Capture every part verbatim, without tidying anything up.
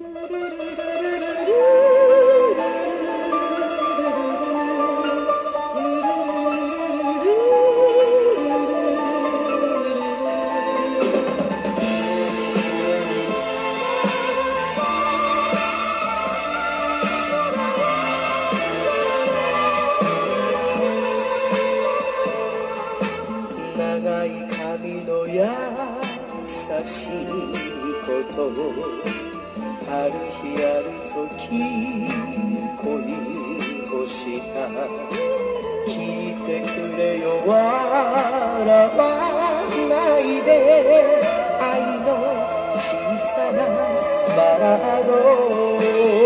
長い髪の優しいことある日ある時恋をした聞いてくれよ笑わないで愛の小さなバラード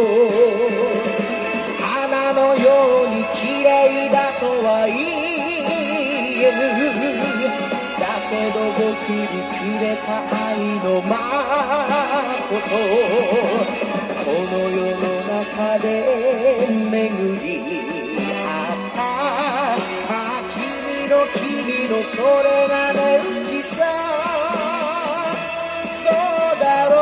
花のように綺麗だとは言えぬだけど僕にくれた愛のまことこの世の中で巡り合ったあ君の君のそれが値打ちさそうだろ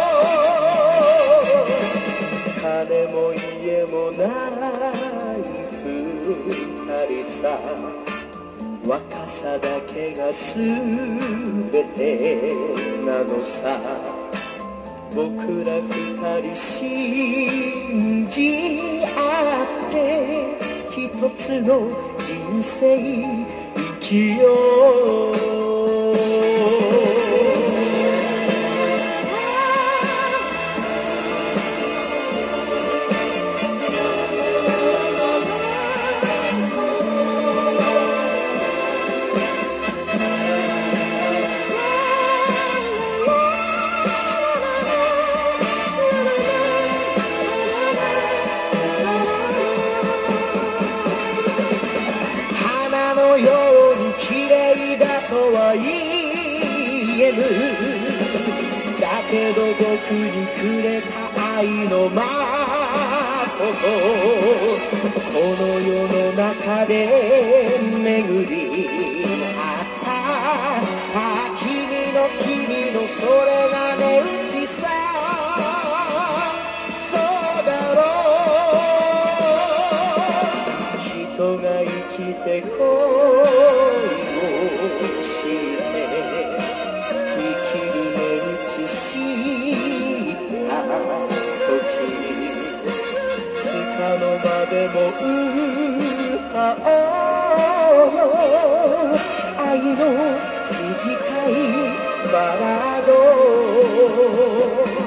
う金も家もない二人さ若さだけがすべてなのさ僕ら二人信じ合って一つの人生生きようのように綺麗だとは言えぬだけど僕にくれた愛のまことこの世の中で巡り合ったあ君の君のそれが値打ちさそうだろう人が生きて恋をして生きる値打ちした時つかの間でも歌おう愛の短いバラード